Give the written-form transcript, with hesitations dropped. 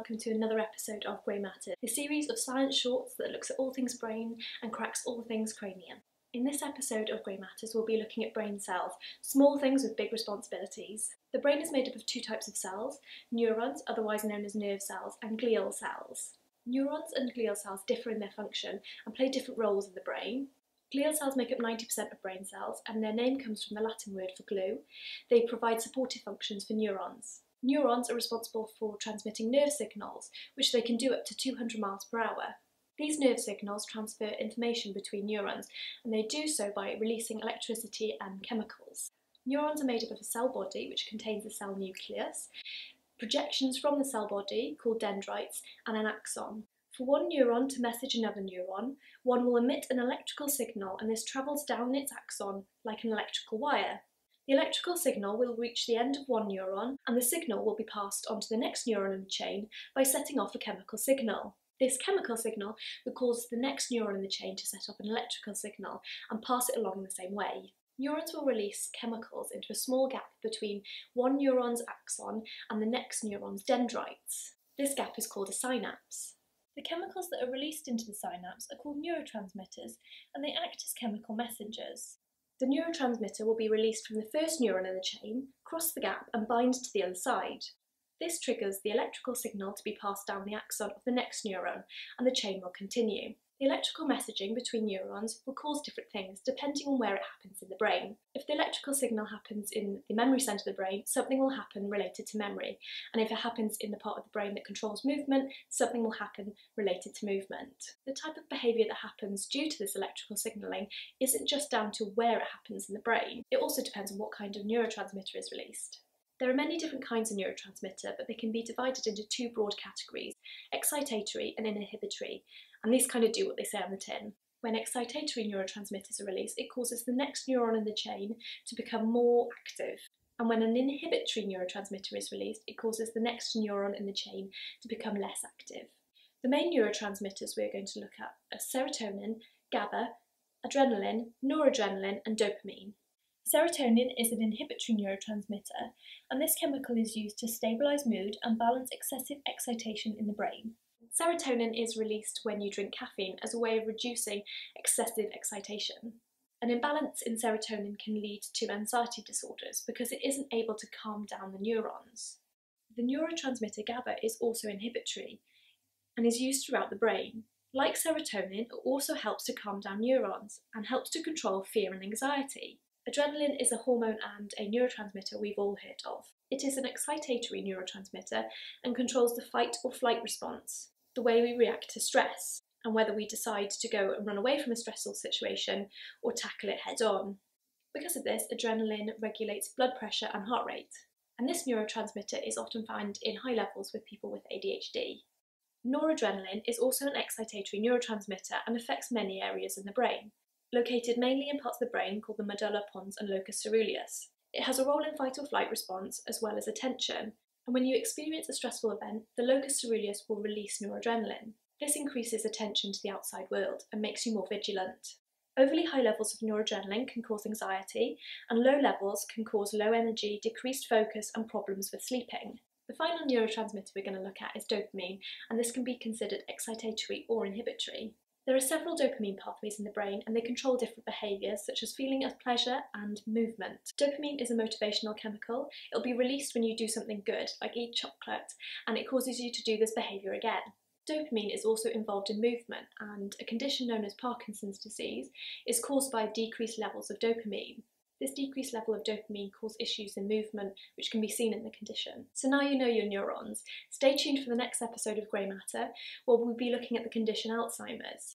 welcome to another episode of Grey Matter, a series of science shorts that looks at all things brain and cracks all things cranium. In this episode of Grey Matters, we'll be looking at brain cells, small things with big responsibilities. The brain is made up of two types of cells, neurons, otherwise known as nerve cells, and glial cells. Neurons and glial cells differ in their function and play different roles in the brain. Glial cells make up 90% of brain cells, and their name comes from the Latin word for glue. They provide supportive functions for neurons. Neurons are responsible for transmitting nerve signals, which they can do up to 200 miles per hour. These nerve signals transfer information between neurons, and they do so by releasing electricity and chemicals. Neurons are made up of a cell body, which contains the cell nucleus, projections from the cell body, called dendrites, and an axon. For one neuron to message another neuron, one will emit an electrical signal, and this travels down its axon like an electrical wire. The electrical signal will reach the end of one neuron, and the signal will be passed on to the next neuron in the chain by setting off a chemical signal. This chemical signal will cause the next neuron in the chain to set off an electrical signal and pass it along in the same way. Neurons will release chemicals into a small gap between one neuron's axon and the next neuron's dendrites. This gap is called a synapse. The chemicals that are released into the synapse are called neurotransmitters, and they act as chemical messengers. The neurotransmitter will be released from the first neuron in the chain, cross the gap and bind to the other side. This triggers the electrical signal to be passed down the axon of the next neuron, and the chain will continue. The electrical messaging between neurons will cause different things depending on where it happens in the brain. If the electrical signal happens in the memory centre of the brain, something will happen related to memory, and if it happens in the part of the brain that controls movement, something will happen related to movement. The type of behaviour that happens due to this electrical signalling isn't just down to where it happens in the brain, it also depends on what kind of neurotransmitter is released. There are many different kinds of neurotransmitter, but they can be divided into two broad categories, excitatory and inhibitory, and these kind of do what they say on the tin. When excitatory neurotransmitters are released, it causes the next neuron in the chain to become more active. And when an inhibitory neurotransmitter is released, it causes the next neuron in the chain to become less active. The main neurotransmitters we're going to look at are serotonin, GABA, adrenaline, noradrenaline, and dopamine. Serotonin is an inhibitory neurotransmitter, and this chemical is used to stabilise mood and balance excessive excitation in the brain. Serotonin is released when you drink caffeine as a way of reducing excessive excitation. An imbalance in serotonin can lead to anxiety disorders because it isn't able to calm down the neurons. The neurotransmitter GABA is also inhibitory and is used throughout the brain. Like serotonin, it also helps to calm down neurons and helps to control fear and anxiety. Adrenaline is a hormone and a neurotransmitter we've all heard of. It is an excitatory neurotransmitter and controls the fight or flight response, the way we react to stress, and whether we decide to go and run away from a stressful situation or tackle it head on. Because of this, adrenaline regulates blood pressure and heart rate, and this neurotransmitter is often found in high levels with people with ADHD. Noradrenaline is also an excitatory neurotransmitter and affects many areas in the brain, located mainly in parts of the brain called the medulla pons and locus coeruleus. It has a role in fight or flight response as well as attention, and when you experience a stressful event, the locus coeruleus will release noradrenaline. This increases attention to the outside world and makes you more vigilant. Overly high levels of noradrenaline can cause anxiety, and low levels can cause low energy, decreased focus, and problems with sleeping. The final neurotransmitter we're going to look at is dopamine, and this can be considered excitatory or inhibitory. There are several dopamine pathways in the brain, and they control different behaviours such as feeling of pleasure and movement. Dopamine is a motivational chemical. It will be released when you do something good, like eat chocolate, and it causes you to do this behaviour again. Dopamine is also involved in movement, and a condition known as Parkinson's disease is caused by decreased levels of dopamine. This decreased level of dopamine causes issues in movement, which can be seen in the condition. So now you know your neurons. Stay tuned for the next episode of Grey Matter, where we'll be looking at the condition Alzheimer's.